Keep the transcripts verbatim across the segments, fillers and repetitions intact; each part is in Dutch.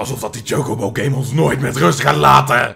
Alsof dat die Chocobo game ons nooit met rust gaat laten.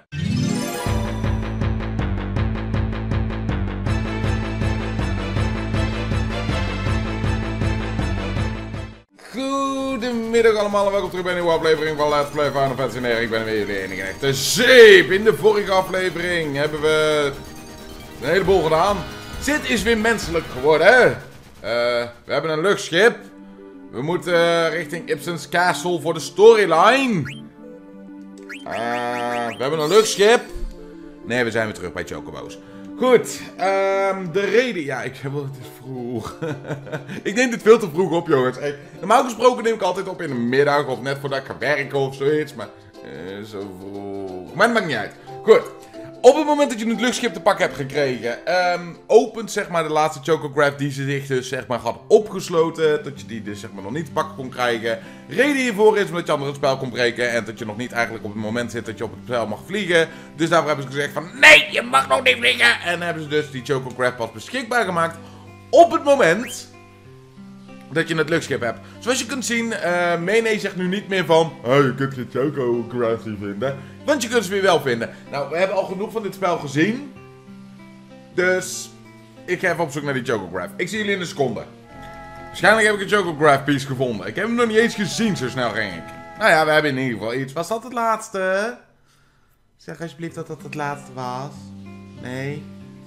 Goedemiddag allemaal en welkom terug bij een nieuwe aflevering van Let's Play Final Fantasy negen. Ik ben weer jullie enige echte zeep. In de vorige aflevering hebben we een heleboel gedaan. Zit is weer menselijk geworden. Uh, we hebben een luchtschip. We moeten richting Ibsen's Castle voor de storyline. Uh, we hebben een luchtschip. Nee, we zijn weer terug bij Chocobo's. Goed, um, de reden... Ja, ik heb het is vroeg. Ik neem dit veel te vroeg op, jongens. Hey, normaal gesproken neem ik altijd op in de middag of net voordat ik ga werken of zoiets. Maar uh, zo vroeg. Maar dat maakt niet uit. Goed. Op het moment dat je het luchtschip te pakken hebt gekregen, um, opent zeg maar de laatste Chocograph die ze zich dus zeg maar had opgesloten. Dat je die dus zeg maar nog niet te pakken kon krijgen. Reden hiervoor is omdat je anders het spel kon breken en dat je nog niet eigenlijk op het moment zit dat je op het spel mag vliegen. Dus daarvoor hebben ze gezegd van nee, je mag nog niet vliegen. En hebben ze dus die Chocograph pas beschikbaar gemaakt op het moment dat je het luchtschip hebt. Zoals je kunt zien, uh, Mene zegt nu niet meer van oh, je kunt geen Chocograph vinden. Want je kunt ze weer wel vinden. Nou, we hebben al genoeg van dit spel gezien. Dus ik ga even op zoek naar die Chocograph. Ik zie jullie in een seconde. Waarschijnlijk heb ik een Chocograph piece gevonden. Ik heb hem nog niet eens gezien, zo snel ging ik. Nou ja, we hebben in ieder geval iets. Was dat het laatste? Zeg alsjeblieft dat dat het laatste was. Nee.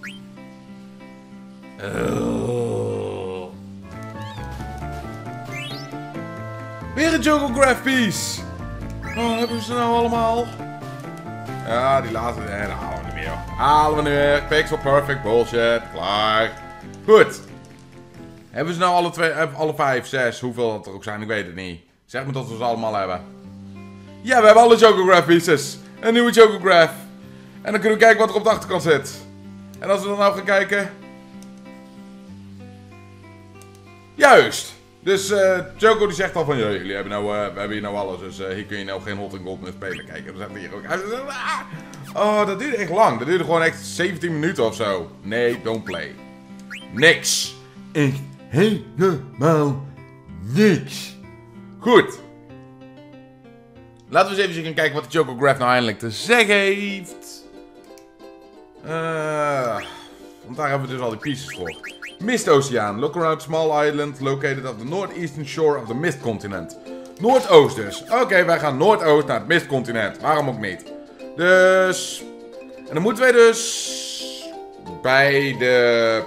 Oh. Weer een Chocograph piece. Oh, hebben we ze nou allemaal? Ja, die laatste, nee, dat halen we niet meer. Halen we nu weer. Pixel perfect bullshit. Klaar. Goed. Hebben ze nou alle twee, alle vijf, zes, hoeveel dat er ook zijn, ik weet het niet. Zeg me dat we ze allemaal hebben. Ja, we hebben alle Chocograph pieces. Een nieuwe Chocograph. En dan kunnen we kijken wat er op de achterkant zit. En als we dan nou gaan kijken. Dus. Dus uh, Choco die zegt al van, ja, jullie hebben, nou, uh, we hebben hier nou alles, dus uh, hier kun je nou geen hot and gold meer spelen. Kijk, dan zegt hij hier ook. Oh, dat duurde echt lang. Dat duurde gewoon echt zeventien minuten of zo. Nee, don't play. Niks. Echt helemaal niks. Goed. Laten we eens even gaan kijken wat de Chocograph nou eindelijk te zeggen heeft. Uh, want daar hebben we dus al die pieces voor. Mist Oceaan. Look around small island located off the northeastern shore of the Mist Continent. Noordoost dus. Oké, okay, wij gaan noordoost naar het Mist Continent. Waarom ook niet. Dus... En dan moeten wij dus... bij de...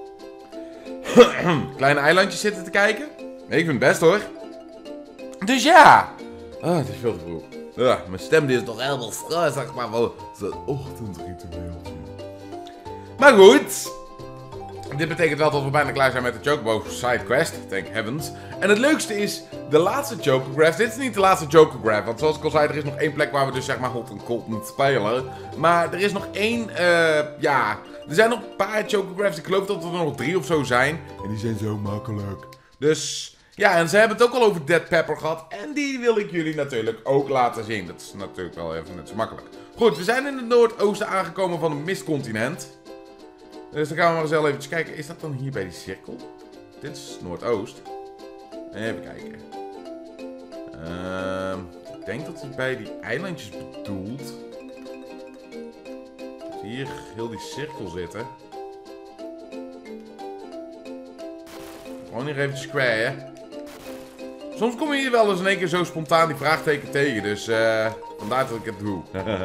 kleine eilandjes zitten te kijken. Nee, ik vind het best hoor. Dus ja. Ah, het is veel te vroeg. Ja, mijn stem die is nog helemaal fris, zeg maar wel. Zo'n ochtendritueeltje. Maar goed. Dit betekent wel dat we bijna klaar zijn met de Chocobo sidequest, thank heavens. En het leukste is, de laatste Chocograph, dit is niet de laatste Chocograph, want zoals ik al zei, er is nog één plek waar we dus zeg maar hot en cold moeten spelen. Maar er is nog één, uh, ja, er zijn nog een paar Chocographs, ik geloof dat er nog drie of zo zijn. En die zijn zo makkelijk. Dus, ja, en ze hebben het ook al over Dead Pepper gehad, en die wil ik jullie natuurlijk ook laten zien. Dat is natuurlijk wel even net zo makkelijk. Goed, we zijn in het noordoosten aangekomen van het Mistcontinent. Dus dan gaan we maar eens even kijken. Is dat dan hier bij die cirkel? Dit is Noordoost. Even kijken. Uh, ik denk dat hij bij die eilandjes bedoelt. Dat hier heel die cirkel zitten. Gewoon hier even square, hè. Soms kom je hier wel eens in één keer zo spontaan die vraagteken tegen. Dus uh, vandaar dat ik het doe.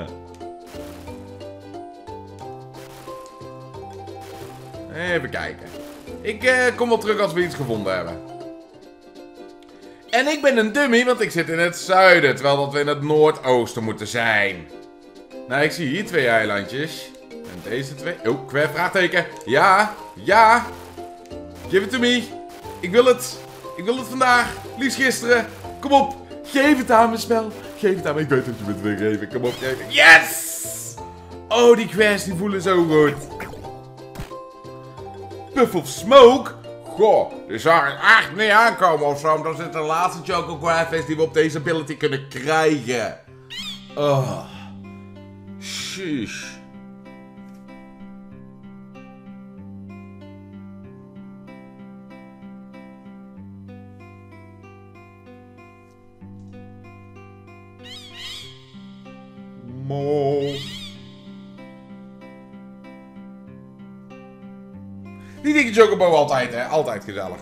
Even kijken. Ik uh, kom wel terug als we iets gevonden hebben. En ik ben een dummy, want ik zit in het zuiden. Terwijl dat we in het noordoosten moeten zijn. Nou, ik zie hier twee eilandjes. En deze twee... Oh, kwijt vraagteken. Ja, ja. Give it to me. Ik wil het. Ik wil het vandaag. Liefst gisteren. Kom op. Geef het aan mijn spel. Geef het aan me. Ik weet dat je me het wil geven. Kom op, geef het. Yes! Oh, die quests die voelen zo goed. Puff of Smoke? Goh, die zag ik echt niet aankomen of zo. Omdat dit de laatste Chocograph is die we op deze ability kunnen krijgen. Oh. Sheesh. allemaal. Die dikke chocobo altijd, hè. Altijd gezellig.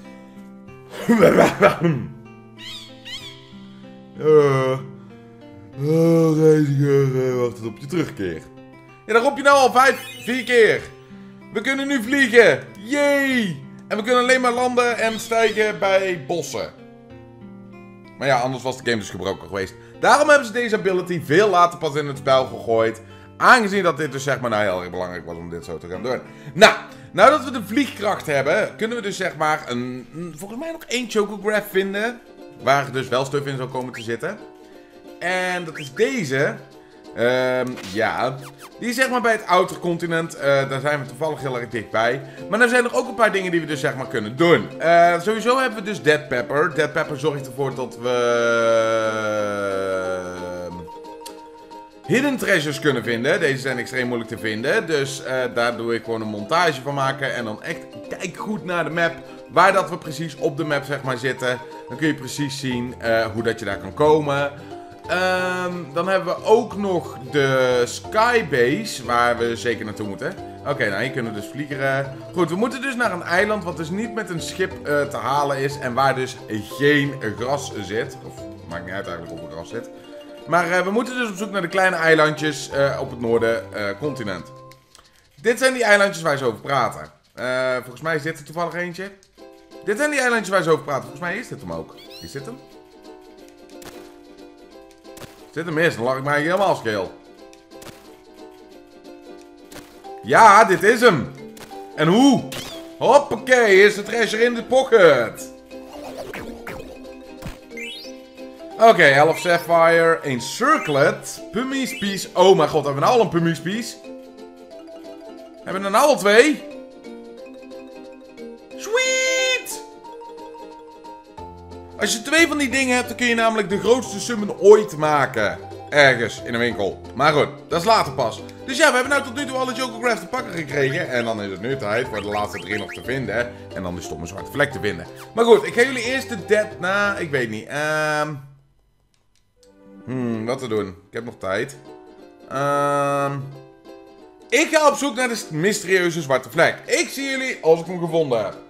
uh, oh, reiziger, wacht op je terugkeer. Ja, dan roep je nou al vijf, vier keer. We kunnen nu vliegen. Yay! En we kunnen alleen maar landen en stijgen bij bossen. Maar ja, anders was de game dus gebroken geweest. Daarom hebben ze deze ability veel later pas in het spel gegooid. Aangezien dat dit dus zeg maar nou heel erg belangrijk was om dit zo te gaan doen. Nou, nou dat we de vliegkracht hebben, kunnen we dus zeg maar een, volgens mij nog één Chocograph vinden. Waar dus wel stuff in zou komen te zitten. En dat is deze. Um, ja, die is zeg maar bij het Outer Continent. Uh, daar zijn we toevallig heel erg dichtbij. Maar er zijn er ook een paar dingen die we dus zeg maar kunnen doen. Uh, sowieso hebben we dus Dead Pepper. Dead Pepper zorgt ervoor dat we uh, hidden treasures kunnen vinden. Deze zijn extreem moeilijk te vinden. Dus uh, daar doe ik gewoon een montage van maken. En dan echt kijk goed naar de map. Waar dat we precies op de map zeg maar zitten. Dan kun je precies zien uh, hoe dat je daar kan komen. Um, dan hebben we ook nog de Skybase, waar we zeker naartoe moeten. Oké, okay, nou hier kunnen we dus vliegen. Goed, we moeten dus naar een eiland wat dus niet met een schip uh, te halen is. En waar dus geen gras zit. Of, maakt niet uit eigenlijk of er gras zit. Maar uh, we moeten dus op zoek naar de kleine eilandjes uh, op het noorden uh, continent. Dit zijn die eilandjes waar ze over praten. Uh, volgens mij is dit er toevallig eentje. Dit zijn die eilandjes waar ze over praten. Volgens mij is dit hem ook. Is dit hem? Zit er mis, dan lag ik mij helemaal scheel. Ja, dit is hem. En hoe? Hoppakee, is de treasure in de pocket. Oké, okay, elf Sapphire, één Circlet, Pumice Piece. Oh mijn god, hebben we nou al een Pumice Piece? Hebben we er nou al twee? Sweet! Als je twee van die dingen hebt, dan kun je namelijk de grootste summon ooit maken. Ergens in een winkel. Maar goed, dat is later pas. Dus ja, we hebben nou tot nu toe alle Chocographs te pakken gekregen. En dan is het nu tijd voor de laatste drie nog te vinden. En dan de stomme zwarte vlek te vinden. Maar goed, ik ga jullie eerst de dead... Nou, ik weet niet. Um... Hmm, wat te doen? Ik heb nog tijd. Um... Ik ga op zoek naar de mysterieuze zwarte vlek. Ik zie jullie als ik hem gevonden heb.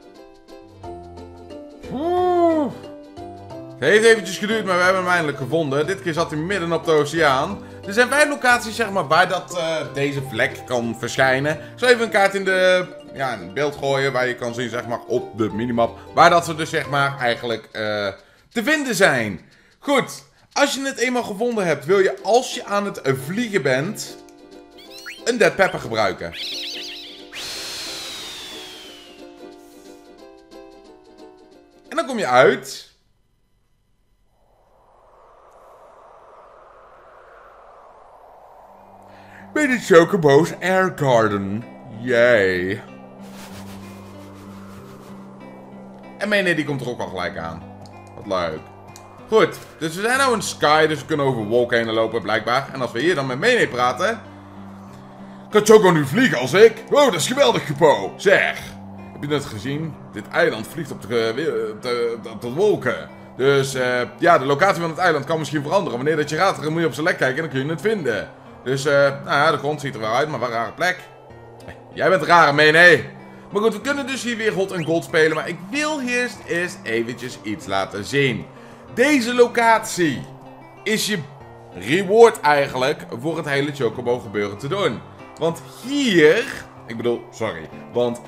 Oeh. Het heeft eventjes geduurd, maar we hebben hem eindelijk gevonden. Dit keer zat hij midden op de oceaan. Er zijn vijf locaties zeg maar, waar dat, uh, deze vlek kan verschijnen. Ik zal even een kaart in, de, ja, in het beeld gooien waar je kan zien zeg maar, op de minimap. Waar dat ze dus zeg maar, eigenlijk uh, te vinden zijn. Goed, als je het eenmaal gevonden hebt, wil je als je aan het vliegen bent, een Dead Pepper gebruiken. En dan kom je uit bij de Chocobo's Air Garden. Yay. En Mene die komt er ook al gelijk aan. Wat leuk. Goed, dus we zijn nou in Sky, dus we kunnen over Walk heen lopen blijkbaar. En als we hier dan met Mene praten, kan Choco nu vliegen als ik? Wow, dat is geweldig, Gepo. Zeg, heb je net gezien? Dit eiland vliegt op de, de, de, de wolken. Dus uh, ja, de locatie van het eiland kan misschien veranderen. Wanneer dat je gaat, dan moet je op zijn lek kijken en dan kun je het vinden. Dus, uh, nou ja, de grond ziet er wel uit, maar wat een rare plek. Jij bent raar, Mene. Maar goed, we kunnen dus hier weer Hot en Gold spelen. Maar ik wil eerst, eerst eventjes iets laten zien. Deze locatie is je reward eigenlijk voor het hele Chocobo gebeuren te doen. Want hier, ik bedoel, sorry, want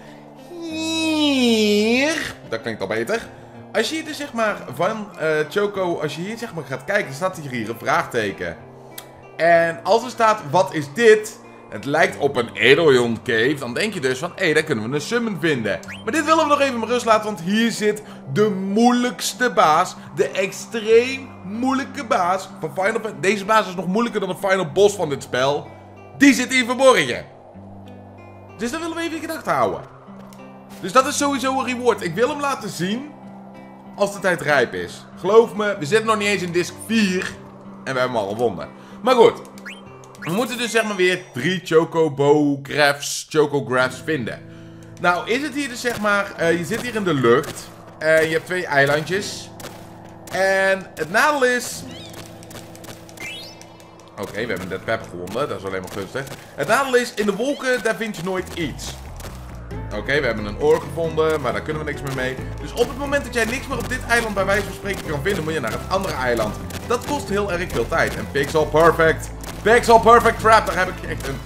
hier, dat klinkt al beter. Als je hier dus zeg maar van uh, Choco, als je hier zeg maar gaat kijken, staat hier een vraagteken. En als er staat, wat is dit? Het lijkt op een Eidolon Cave. Dan denk je dus van, hé, hey, daar kunnen we een summon vinden. Maar dit willen we nog even met rust laten, want hier zit de moeilijkste baas. De extreem moeilijke baas van Final Fantasy. Deze baas is nog moeilijker dan de final boss van dit spel. Die zit hier verborgen. Dus dat willen we even in gedachten houden. Dus dat is sowieso een reward. Ik wil hem laten zien als de tijd rijp is. Geloof me, we zitten nog niet eens in disc vier. En we hebben hem al gewonnen. Maar goed. We moeten dus zeg maar weer drie Chocobo-graphs, Chocographs vinden. Nou is het hier dus zeg maar, uh, je zit hier in de lucht. En je hebt twee eilandjes. En het nadeel is, Oké, okay, we hebben Dead Pepper gewonnen. Dat is alleen maar gunstig. Het nadeel is, in de wolken, daar vind je nooit iets. Oké, okay, we hebben een oor gevonden, maar daar kunnen we niks meer mee. Dus op het moment dat jij niks meer op dit eiland bij wijze van spreken kan vinden, moet je naar het andere eiland. Dat kost heel erg veel tijd. En Pixel Perfect. Pixel Perfect Trap, daar heb ik echt een...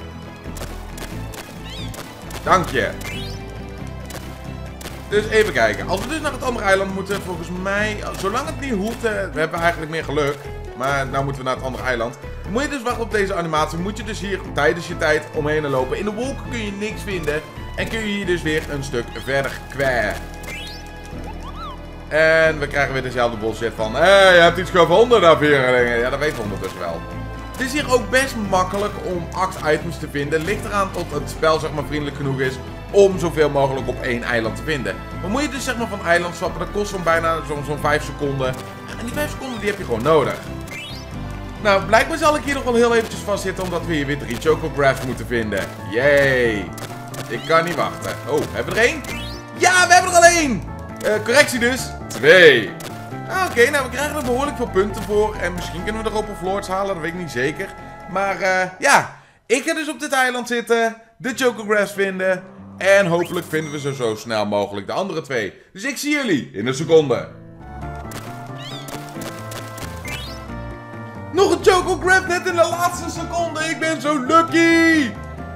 Dank je. Dus even kijken. Als we dus naar het andere eiland moeten, volgens mij... Zolang het niet hoeft, uh, we hebben eigenlijk meer geluk. Maar nou moeten we naar het andere eiland. Moet je dus wachten op deze animatie. Moet je dus hier tijdens je tijd omheen lopen. In de wolken kun je niks vinden. En kun je hier dus weer een stuk verder kwijt. En we krijgen weer dezelfde bullshit van... Hé, hey, je hebt iets gevonden daar, vierenlingen. Ja, dat weten we ondertussen wel. Het is hier ook best makkelijk om acht items te vinden. Ligt eraan tot het spel zeg maar vriendelijk genoeg is om zoveel mogelijk op één eiland te vinden. Maar moet je dus zeg maar van eiland swappen, dat kost zo'n bijna zo'n zo'n vijf seconden. En die vijf seconden die heb je gewoon nodig. Nou, blijkbaar zal ik hier nog wel heel eventjes vastzitten omdat we hier weer drie Chocographs moeten vinden. Yay! Ik kan niet wachten. Oh, hebben we er één? Ja, we hebben er al één! Uh, correctie dus. Twee. Ah, oké, okay, nou we krijgen er behoorlijk veel punten voor. En misschien kunnen we er Rope of Lords halen, dat weet ik niet zeker. Maar uh, ja, ik ga dus op dit eiland zitten, de Chocographs vinden. En hopelijk vinden we ze zo snel mogelijk de andere twee. Dus ik zie jullie in een seconde. Nog een Chocograph net in de laatste seconde. Ik ben zo lucky.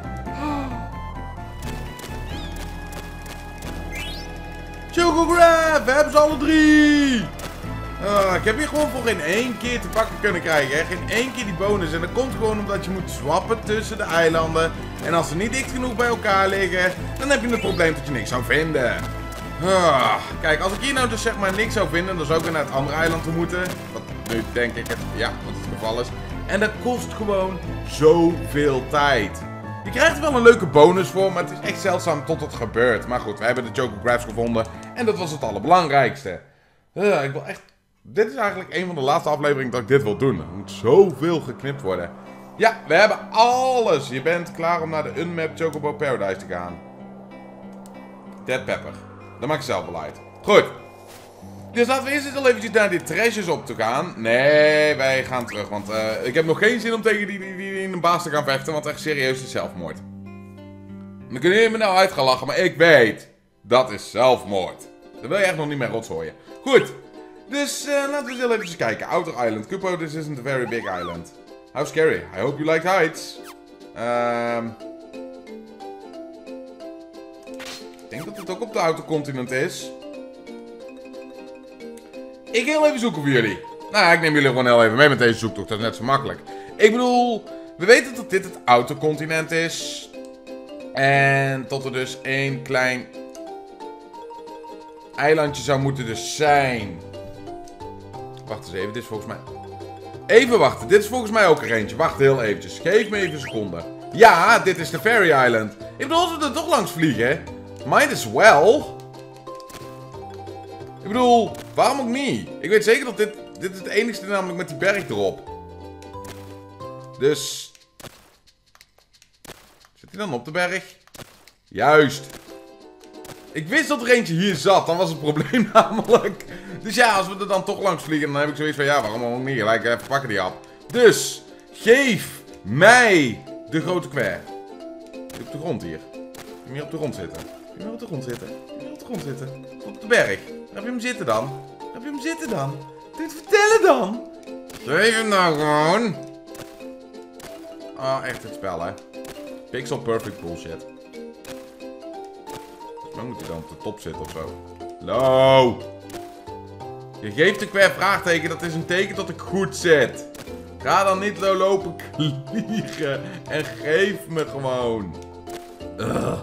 Chocograph, we hebben ze alle drie. Uh, ik heb hier gewoon voor geen één keer te pakken kunnen krijgen. Hè? Geen één keer die bonus. En dat komt gewoon omdat je moet swappen tussen de eilanden. En als ze niet dicht genoeg bij elkaar liggen, dan heb je het probleem dat je niks zou vinden. Uh, kijk, als ik hier nou dus zeg maar niks zou vinden, dan zou ik weer naar het andere eiland toe moeten. Wat nu denk ik het, ja, wat het geval is. En dat kost gewoon zoveel tijd. Je krijgt er wel een leuke bonus voor, maar het is echt zeldzaam tot het gebeurt. Maar goed, we hebben de Chocographs gevonden en dat was het allerbelangrijkste. Uh, ik wil echt... Dit is eigenlijk een van de laatste afleveringen dat ik dit wil doen. Er moet zoveel geknipt worden. Ja, we hebben alles. Je bent klaar om naar de Unmapped Chocobo Paradise te gaan. Dead Pepper. Dat maakt zelf wel uit. Goed. Dus laten we eerst eens al eventjes naar die treasures op te gaan. Nee, wij gaan terug. Want uh, ik heb nog geen zin om tegen die, die, die in een baas te gaan vechten. Want echt serieus is zelfmoord. Dan kunnen jullie me nou uit gaan lachen. Maar ik weet. Dat is zelfmoord. Daar wil je echt nog niet meer rotzooien. Goed. Dus uh, laten we eens heel eventjes kijken. Outer Island. Kupo, this isn't a very big island. How scary. I hope you liked heights. Um, ik denk dat het ook op de outer continent is. Ik ga heel even zoeken voor jullie. Nou, ik neem jullie gewoon heel even mee met deze zoektocht. Dat is net zo makkelijk. Ik bedoel, we weten dat dit het outer continent is. En tot er dus één klein eilandje zou moeten dus zijn. Wacht eens even, dit is volgens mij... Even wachten, dit is volgens mij ook er eentje. Wacht heel eventjes, geef me even een seconde. Ja, dit is de Fairy Island. Ik bedoel, als we er toch langs vliegen, might as well. Ik bedoel, waarom ook niet? Ik weet zeker dat dit... Dit is het enigste namelijk met die berg erop. Dus... Zit hij dan op de berg? Juist. Ik wist dat er eentje hier zat, dan was het probleem namelijk. Dus ja, als we er dan toch langs vliegen, dan heb ik zoiets van, ja, waarom ook niet? Gelijk even pakken die af. Dus, geef mij de grote kwer. Op de grond hier. Kun je hier op de grond zitten? Kun je hier op de grond zitten? Kun je hier op de grond zitten? Op de berg. Heb je hem zitten dan? Heb je hem zitten dan? Dit vertellen dan? Geef hem nou gewoon. Ah, oh, echt het spel, hè. Pixel perfect bullshit. Dan moet hij dan op de top zitten of zo. Hallo. Je geeft de kwer vraagteken, dat is een teken dat ik goed zit. Ga dan niet zo lopen kliegen. En geef me gewoon. Ugh.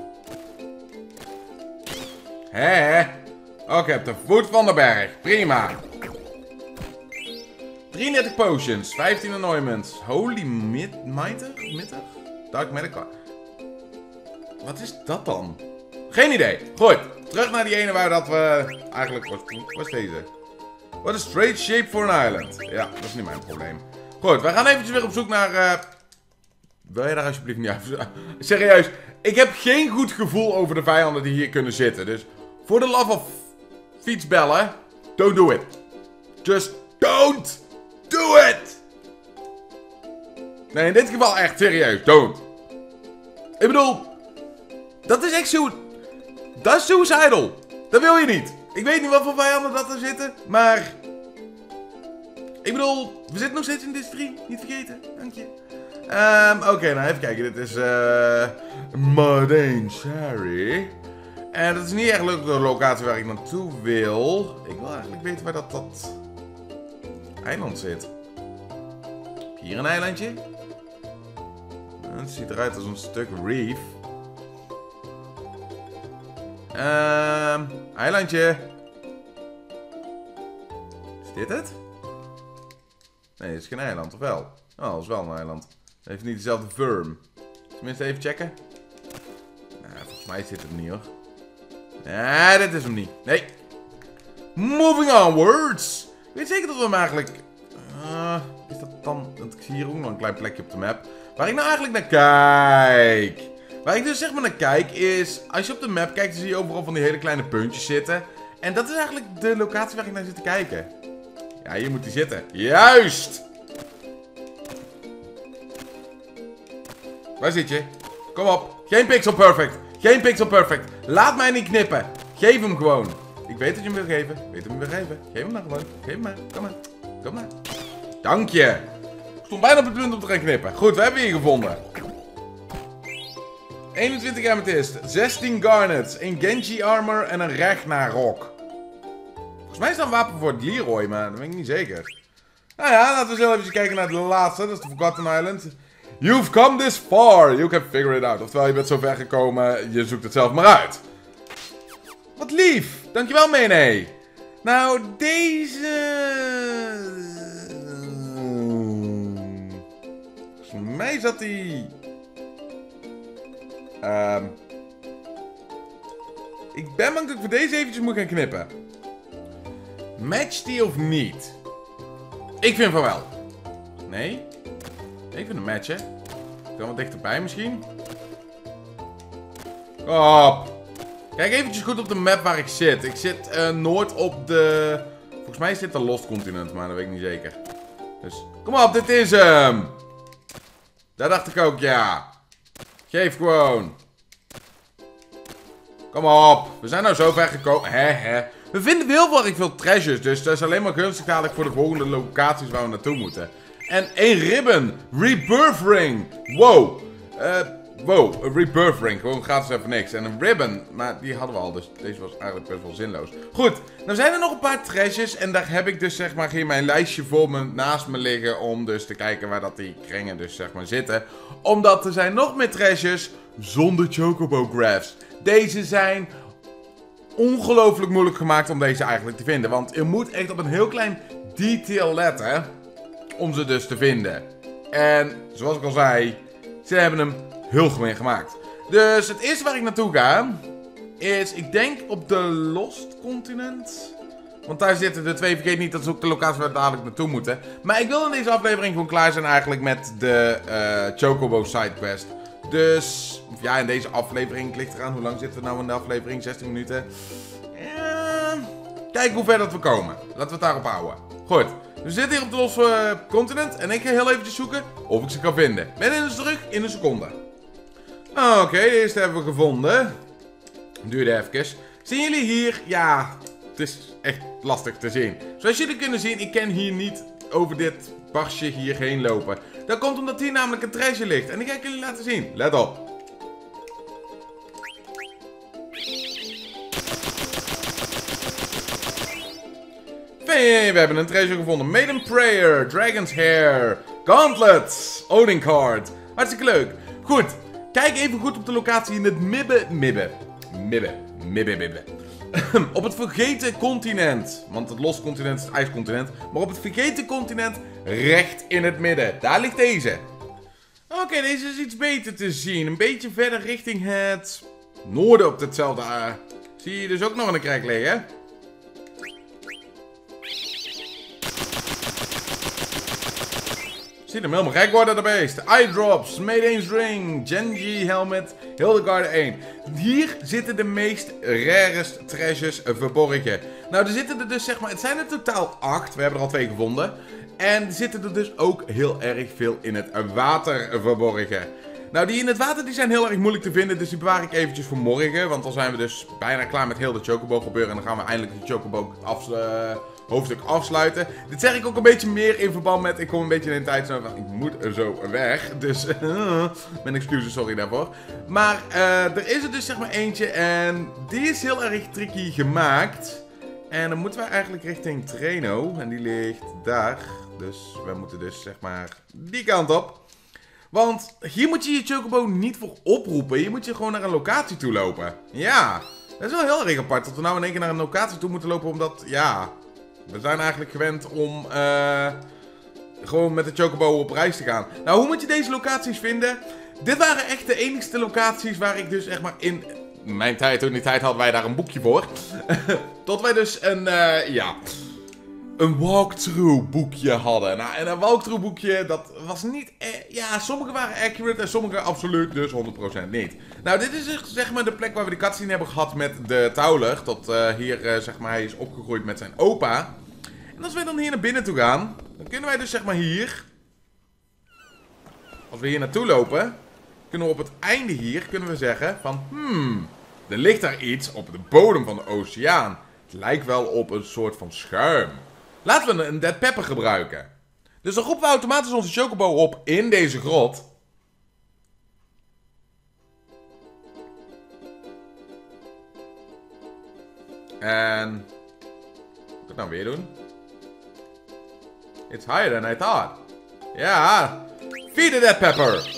Hé? Oké, okay, op de voet van de berg. Prima. drieëndertig potions. vijftien anointments. Holy mid mighter? Mitter? Dark medical. Wat is dat dan? Geen idee. Goed. Terug naar die ene waar dat we... Eigenlijk... Wat was deze? What a straight shape for an island. Ja, dat is niet mijn probleem. Goed, we gaan eventjes weer op zoek naar... Uh... Wil je daar alsjeblieft niet uit? Serieus. Ik heb geen goed gevoel over de vijanden die hier kunnen zitten. Dus... For the love of... Fietsbellen. Don't do it. Just don't do it. Nee, in dit geval echt serieus. Don't. Ik bedoel, dat is echt zo... Dat is suicidal. Dat wil je niet. Ik weet niet wat voor vijanden dat er zitten, maar... Ik bedoel, we zitten nog steeds in District drie. Niet vergeten. Dank je. Um, Oké, okay, nou even kijken. Dit is... Uh, Mudane Cherry. En dat is niet echt leuk de locatie waar ik naartoe wil. Ik wil eigenlijk weten waar dat, dat eiland zit. Hier een eilandje. Het ziet eruit als een stuk reef. Ehm, eilandje. Is dit het? Nee, het is geen eiland, of wel? Oh, het is wel een eiland. Het heeft niet dezelfde vorm. Tenminste, even checken. Nou, volgens mij zit het niet, hoor. Nee, dit is hem niet. Nee. Moving onwards. Ik weet zeker dat we hem eigenlijk... Uh, is dat dan... Want ik zie hier ook nog een klein plekje op de map. Waar ik nou eigenlijk naar kijk. Waar ik dus zeg maar naar kijk is... Als je op de map kijkt, dan zie je overal van die hele kleine puntjes zitten. En dat is eigenlijk de locatie waar ik naar zit te kijken. Ja, hier moet hij zitten. Juist! Waar zit je? Kom op. Geen pixel perfect. Geen pixel perfect. Laat mij niet knippen. Geef hem gewoon. Ik weet dat je hem wil geven. Ik weet dat je hem wil geven. Geef hem maar gewoon. Geef hem maar. Kom maar. Kom maar. Dank je. Ik stond bijna op het punt om te gaan knippen. Goed, we hebben hier gevonden. eenentwintig amethyst. zestien garnets. een Genji armor en een Ragnarok. Volgens mij is dat een wapen voor Leroy, maar dat ben ik niet zeker. Nou ja, laten we zelf even kijken naar de laatste. Dat is de Forgotten Island. You've come this far. You can figure it out. Oftewel, je bent zo ver gekomen. Je zoekt het zelf maar uit. Wat lief. Dankjewel, Mene. Nou, deze... Volgens mij zat hij... Um... Ik ben bang dat ik voor deze eventjes moet gaan knippen. Matcht die of niet? Ik vind van wel. Nee? Ik vind een match, hè. Kan wat dichterbij misschien? Op. Kijk eventjes goed op de map waar ik zit. Ik zit uh, noord op de... Volgens mij is dit de Lost Continent, maar dat weet ik niet zeker. Dus, kom op, dit is hem. Dat dacht ik ook, ja. Geef gewoon. Kom op. We zijn nou zo ver gekomen. Hè, hè. We vinden heel veel, veel treasures, dus dat is alleen maar gunstig dadelijk voor de volgende locaties waar we naartoe moeten. En één ribbon. Rebirth ring. Wow. Uh, wow, een rebirth ring. Gewoon gratis even niks. En een ribbon. Maar die hadden we al, dus deze was eigenlijk best wel zinloos. Goed, nou zijn er nog een paar treasures. En daar heb ik dus zeg maar hier mijn lijstje voor me naast me liggen. Om dus te kijken waar dat die kringen dus zeg maar zitten. Omdat er zijn nog meer treasures zonder chocobo graphs. Deze zijn ongelooflijk moeilijk gemaakt om deze eigenlijk te vinden. Want je moet echt op een heel klein detail letten om ze dus te vinden. En zoals ik al zei, ze hebben hem heel gemeen gemaakt. Dus het eerste waar ik naartoe ga is, ik denk op de Lost Continent. Want daar zitten de twee. Vergeet niet, dat is ook de locatie waar we dadelijk naartoe moeten. Maar ik wil in deze aflevering gewoon klaar zijn eigenlijk met de uh, Chocobo sidequest. Dus, ja, in deze aflevering, ligt eraan, hoe lang zitten we nou in de aflevering? zestien minuten. Ja, kijk hoe ver dat we komen. Laten we het daarop houden. Goed, we zitten hier op de Lost uh, Continent en ik ga heel eventjes zoeken of ik ze kan vinden. Ben in dus terug in een seconde. Oké, okay, de eerste hebben we gevonden. Duurde even. Zien jullie hier? Ja, het is echt lastig te zien. Zoals jullie kunnen zien, ik kan hier niet over dit barsje hierheen lopen. Dat komt omdat hier namelijk een treasure ligt. En die ga ik jullie laten zien. Let op. Hey, we hebben een treasure gevonden. Maiden Prayer, Dragon's Hair, Gauntlets, Odin Card. Hartstikke leuk. Goed, kijk even goed op de locatie in het Mibbe, Mibbe, Mibbe, Mibbe, Mibbe. Op het vergeten continent. Want het Lost Continent is het ijscontinent. Maar op het vergeten continent, recht in het midden. Daar ligt deze. Oké, okay, deze is iets beter te zien. Een beetje verder richting het noorden op hetzelfde. Uh, zie je dus ook nog een krek liggen. Ziet hem helemaal gek worden, de beest. Eye Drops, Maiden's Ring, Genji Helmet, Hildegard één. Hier zitten de meest rarest treasures verborgen. Nou, er zitten er dus, zeg maar, het zijn er totaal acht. We hebben er al twee gevonden. En er zitten er dus ook heel erg veel in het water verborgen. Nou, die in het water die zijn heel erg moeilijk te vinden, dus die bewaar ik eventjes voor morgen. Want dan zijn we dus bijna klaar met heel de Chocobo gebeuren. En dan gaan we eindelijk de Chocobo af, uh, hoofdstuk afsluiten. Dit zeg ik ook een beetje meer in verband met, ik kom een beetje in een tijd zo van, ik moet er zo weg. Dus, uh, mijn excuses, sorry daarvoor. Maar uh, er is er dus zeg maar eentje en die is heel erg tricky gemaakt. En dan moeten we eigenlijk richting Treno. En die ligt daar. Dus we moeten dus zeg maar die kant op. Want hier moet je je Chocobo niet voor oproepen. Hier moet je gewoon naar een locatie toe lopen. Ja, dat is wel heel erg apart dat we nou in één keer naar een locatie toe moeten lopen. Omdat, ja, we zijn eigenlijk gewend om uh, gewoon met de Chocobo op reis te gaan. Nou, hoe moet je deze locaties vinden? Dit waren echt de enigste locaties waar ik dus echt maar in mijn tijd, toen die tijd hadden wij daar een boekje voor. Tot wij dus een, uh, ja... een walkthrough boekje hadden. Nou, en een walkthrough boekje, dat was niet... Eh, ja, sommige waren accurate en sommige absoluut dus honderd procent niet. Nou, dit is zeg maar de plek waar we de cutscene hebben gehad met de Tauler. Tot uh, hier, uh, zeg maar, hij is opgegroeid met zijn opa. En als wij dan hier naar binnen toe gaan, dan kunnen wij dus zeg maar hier... Als we hier naartoe lopen, kunnen we op het einde hier, kunnen we zeggen van... Hmm, er ligt daar iets op de bodem van de oceaan. Het lijkt wel op een soort van schuim. Laten we een Dead Pepper gebruiken. Dus dan roepen we automatisch onze Chocobo op in deze grot. En... Wat moet ik nou weer doen? It's higher than I thought. Ja. Feed the Dead Pepper.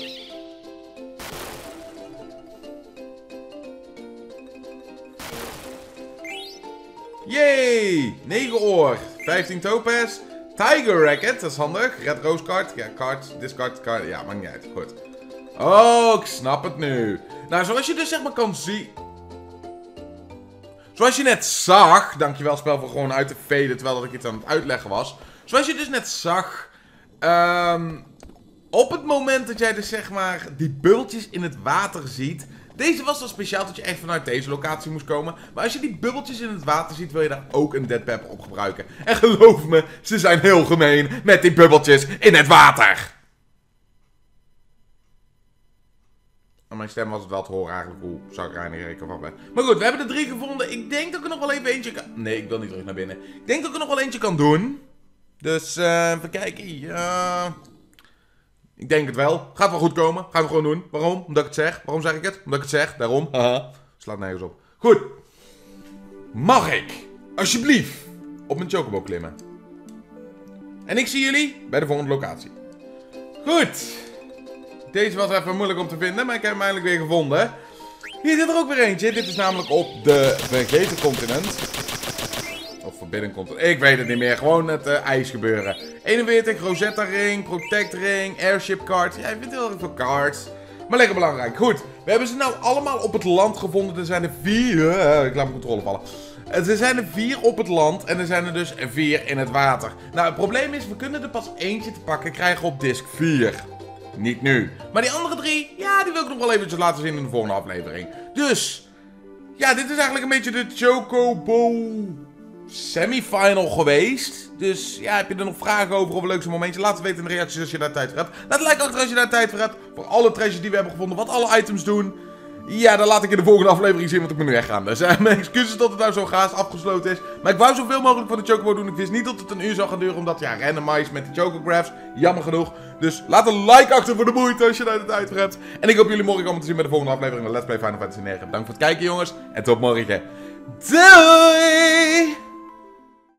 Yay! negen oor. vijftien topaz. Tiger Racket, dat is handig. Red Rose card. Ja, card. Discard card. Ja, maakt niet uit. Goed. Oh, ik snap het nu. Nou, zoals je dus zeg maar kan zien... Zoals je net zag... Dankjewel spel voor gewoon uit te veden terwijl dat ik iets aan het uitleggen was. Zoals je dus net zag... Um, op het moment dat jij dus zeg maar die bubbeltjes in het water ziet... Deze was dan speciaal dat je echt vanuit deze locatie moest komen. Maar als je die bubbeltjes in het water ziet, wil je daar ook een Dead Pepper op gebruiken. En geloof me, ze zijn heel gemeen met die bubbeltjes in het water. Aan mijn stem was het wel te horen eigenlijk hoe zagrijnig ik ervan ben. Maar goed, we hebben er drie gevonden. Ik denk dat ik er nog wel even eentje kan... Nee, ik wil niet terug naar binnen. Ik denk dat ik er nog wel eentje kan doen. Dus, uh, even kijken. Ja... Ik denk het wel. Gaat wel goed komen. Gaan we gewoon doen. Waarom? Omdat ik het zeg. Waarom zeg ik het? Omdat ik het zeg. Daarom. Haha. Slaat nergens op. Goed. Mag ik, alsjeblieft, op mijn Chocobo klimmen? En ik zie jullie bij de volgende locatie. Goed. Deze was even moeilijk om te vinden, maar ik heb hem eindelijk weer gevonden. Hier zit er ook weer eentje. Dit is namelijk op de vergeten continent. Of Forbidden Continent. Ik weet het niet meer. Gewoon het uh, ijs gebeuren. eenenveertig, Rosetta Ring, Protect Ring, Airship Card. Ja, je vindt heel erg veel cards. Maar lekker belangrijk. Goed. We hebben ze nou allemaal op het land gevonden. Er zijn er vier. Uh, ik laat mijn controle vallen. Uh, er zijn er vier op het land. En er zijn er dus vier in het water. Nou, het probleem is, we kunnen er pas eentje te pakken krijgen op disk vier. Niet nu. Maar die andere drie, ja, die wil ik nog wel eventjes laten zien in de volgende aflevering. Dus, ja, dit is eigenlijk een beetje de Chocobo semifinal geweest. Dus ja, heb je er nog vragen over of een leukste momentje? Laat het weten in de reacties als je daar tijd voor hebt. Laat een like achter als je daar tijd voor hebt. Voor alle treasures die we hebben gevonden, wat alle items doen. Ja, dan laat ik in de volgende aflevering zien, want ik moet nu weggaan. Dus uh, mijn excuses dat het nou zo gaas afgesloten is. Maar ik wou zoveel mogelijk van de Chocobo doen. Ik wist niet dat het een uur zou gaan duren, omdat ja, randomize met de Chocographs. Jammer genoeg. Dus laat een like achter voor de moeite als je daar de tijd voor hebt. En ik hoop jullie morgen allemaal te zien bij de volgende aflevering van Let's Play Final Fantasy negen. Bedankt voor het kijken, jongens. En tot morgen. Doei!